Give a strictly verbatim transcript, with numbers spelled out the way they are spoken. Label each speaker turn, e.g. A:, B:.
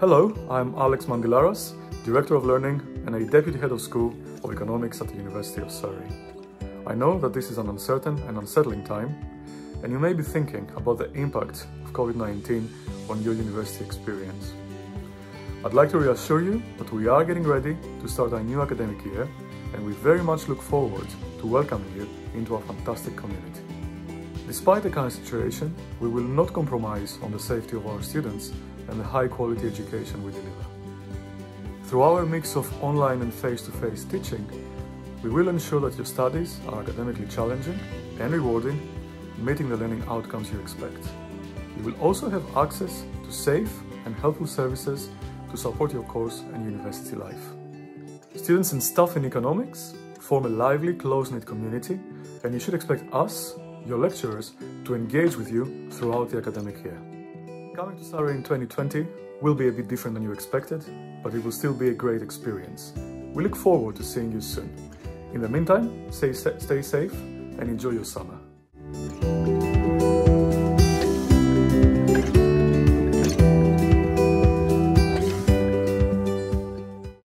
A: Hello, I'm Alex Mandilaras, Director of Learning and a Deputy Head of School of Economics at the University of Surrey. I know that this is an uncertain and unsettling time, and you may be thinking about the impact of COVID nineteen on your university experience. I'd like to reassure you that we are getting ready to start our new academic year, and we very much look forward to welcoming you into our fantastic community. Despite the current situation, we will not compromise on the safety of our students and the high-quality education we deliver. Through our mix of online and face-to-face teaching, we will ensure that your studies are academically challenging and rewarding, meeting the learning outcomes you expect. You will also have access to safe and helpful services to support your course and university life. Students and staff in economics form a lively, close-knit community, and you should expect us, your lecturers, to engage with you throughout the academic year. Coming to Surrey in twenty twenty will be a bit different than you expected, but it will still be a great experience. We look forward to seeing you soon. In the meantime, stay, stay safe and enjoy your summer.